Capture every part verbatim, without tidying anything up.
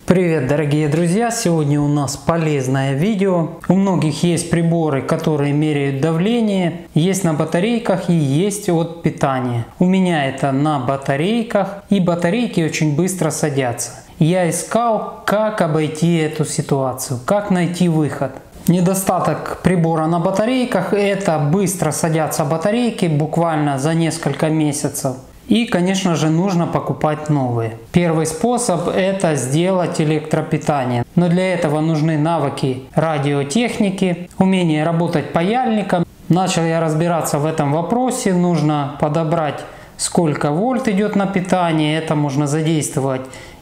Привет, дорогие друзья! Сегодня у нас полезное видео. У многих есть приборы, которые меряют давление, есть на батарейках и есть от питания. У меня это на батарейках, и батарейки очень быстро садятся. Я искал, как обойти эту ситуацию, как найти выход. Недостаток прибора на батарейках – это быстро садятся батарейки, буквально за несколько месяцев. И, конечно же, нужно покупать новые. Первый способ – это сделать электропитание. Но для этого нужны навыки радиотехники, умение работать паяльником. Начал я разбираться в этом вопросе. Нужно подобрать, сколько вольт идет на питание. Это можно задействовать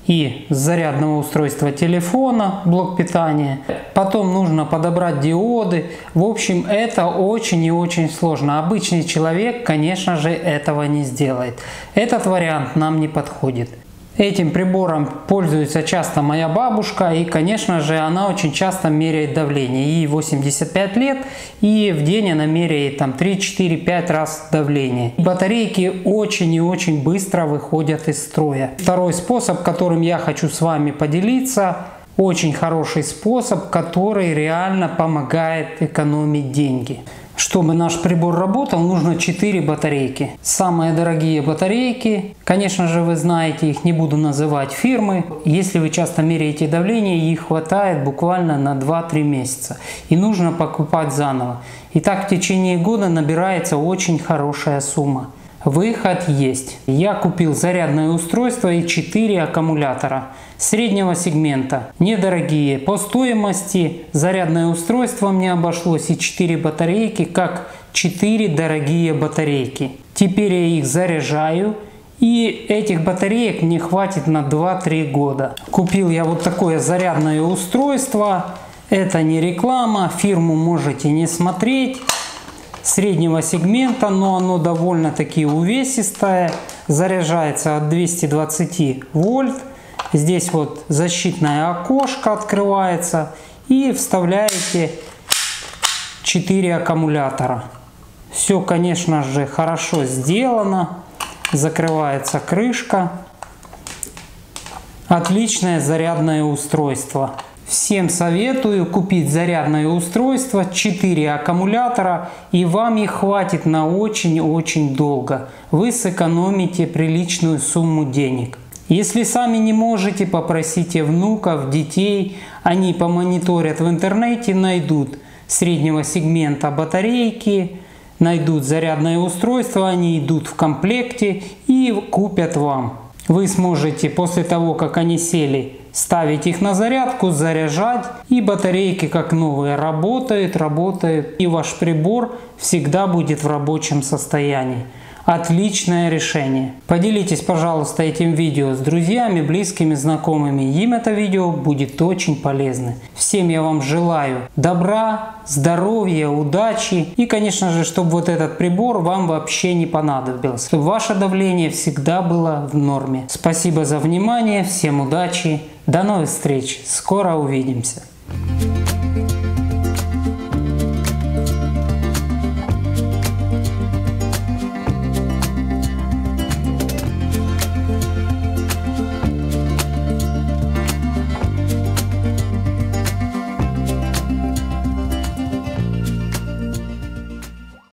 и с зарядного устройства телефона, блок питания. Потом нужно подобрать диоды. В общем, это очень и очень сложно. Обычный человек, конечно же, этого не сделает. Этот вариант нам не подходит. Этим прибором пользуется часто моя бабушка, и, конечно же, она очень часто меряет давление. Ей восемьдесят пять лет, и в день она меряет там три, четыре, пять раз давление. Батарейки очень и очень быстро выходят из строя. Второй способ, которым я хочу с вами поделиться, очень хороший способ, который реально помогает экономить деньги. Чтобы наш прибор работал, нужно четыре батарейки. Самые дорогие батарейки, конечно же, вы знаете, их не буду называть фирмы. Если вы часто меряете давление, их хватает буквально на два-три месяца. И нужно покупать заново. И так в течение года набирается очень хорошая сумма. Выход есть. Я купил зарядное устройство и четыре аккумулятора среднего сегмента, недорогие. По стоимости зарядное устройство мне обошлось и четыре батарейки, как четыре дорогие батарейки. Теперь я их заряжаю, и этих батареек мне хватит на два-три года. Купил я вот такое зарядное устройство. Это не реклама, фирму можете не смотреть. Среднего сегмента, но оно довольно-таки увесистое. Заряжается от двухсот двадцати вольт. Здесь вот защитное окошко открывается. И вставляете четыре аккумулятора. Все, конечно же, хорошо сделано. Закрывается крышка. Отличное зарядное устройство. Всем советую купить зарядное устройство, четыре аккумулятора, и вам их хватит на очень-очень долго. Вы сэкономите приличную сумму денег. Если сами не можете, попросите внуков, детей, они помониторят в интернете, найдут среднего сегмента батарейки, найдут зарядное устройство, они идут в комплекте и купят вам. Вы сможете после того, как они сели, ставить их на зарядку, заряжать, и батарейки как новые работают, работают, и ваш прибор всегда будет в рабочем состоянии. Отличное решение. Поделитесь, пожалуйста, этим видео с друзьями, близкими, знакомыми. Им это видео будет очень полезно. Всем я вам желаю добра, здоровья, удачи. И, конечно же, чтобы вот этот прибор вам вообще не понадобился. Чтобы ваше давление всегда было в норме. Спасибо за внимание. Всем удачи. До новых встреч. Скоро увидимся.